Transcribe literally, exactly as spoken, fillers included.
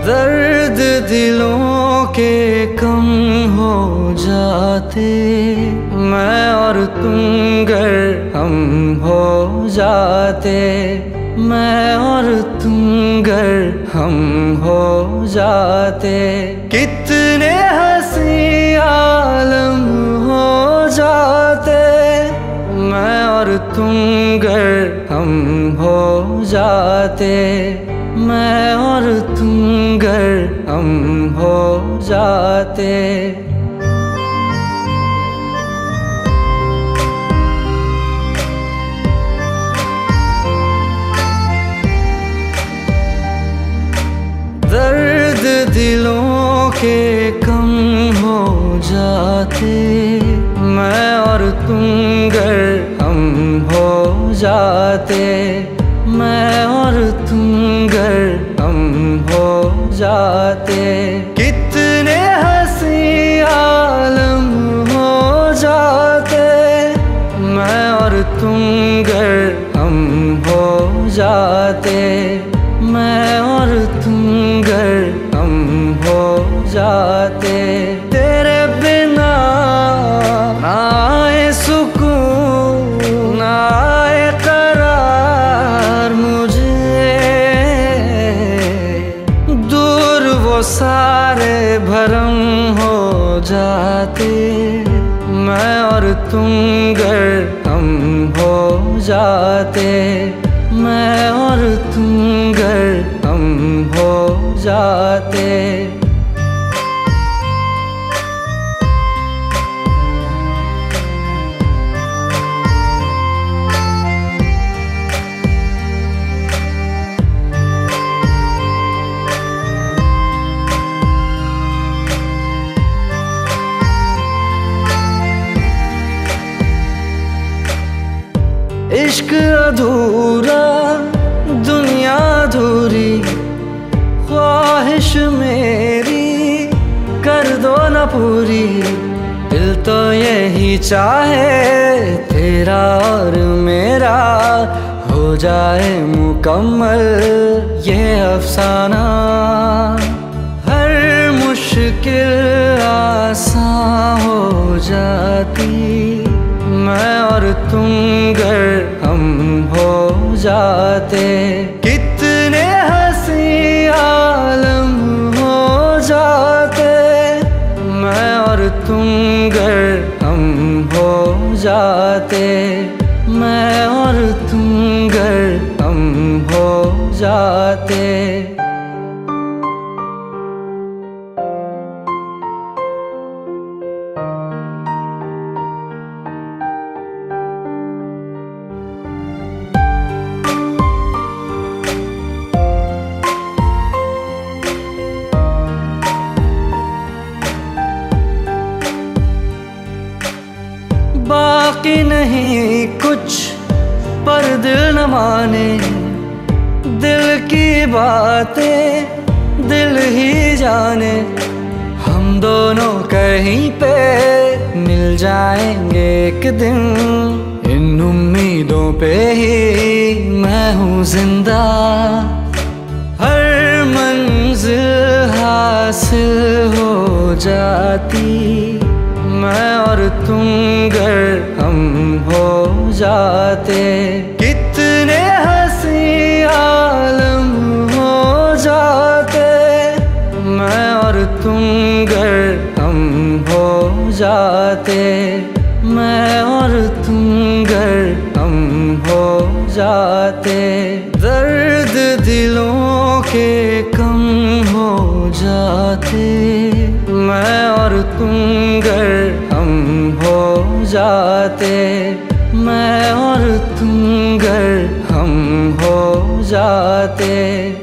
दर्द दिलों के कम हो जाते, मैं और तुम गर हम हो जाते, मैं और तुम गर हम हो जाते। कितने हंसी आलम हो जाते, मैं और तुम गर हम हो जाते, मैं और तुम गर हम हो जाते। दर्द दिलों के कम हो जाते, मैं और तुम गर हम हो जाते, मैं और तुम गर हम हो जाते। कितने हंसी आलम हो जाते, मैं और तुम गर हम हो जाते, मैं और तुम गर हम हो जाते। तेरे बिना ना आए सुकून, ना आए करार मुझे, दूर वो सारे भरम हो जाते, मैं और तुम गर हम हो जाते, मैं और तुम गर हम हो जाते। इश्क अधूरा दुनिया अधूरी, ख्वाहिश मेरी कर दो न पूरी। दिल तो यही चाहे तेरा और मेरा हो जाए मुकम्मल ये अफसाना। हर मुश्किल आसान हो जाती, मैं और तुम गर हम हो जाते। कितने हंसी आलम हो जाते, मैं और तुम गर हम हो जाते, मैं और तुम गर हम हो जाते। बाकी नहीं कुछ पर दिल न माने, दिल की बातें दिल ही जाने। हम दोनों कहीं पे मिल जाएंगे एक दिन, इन उम्मीदों पे ही मैं हूँ जिंदा। हर मंजिल हासिल हो जाती, मैं और तुम गर हम हो जाते। कितने हंसी आलम हो जाते, मैं और तुम गर हम हो जाते, मैं और तुम गर हम हो जाते। दर्द दिलों के कम हो जाते, मैं और तुम गर हम हो जाते, मैं और तुम गर हम हो जाते।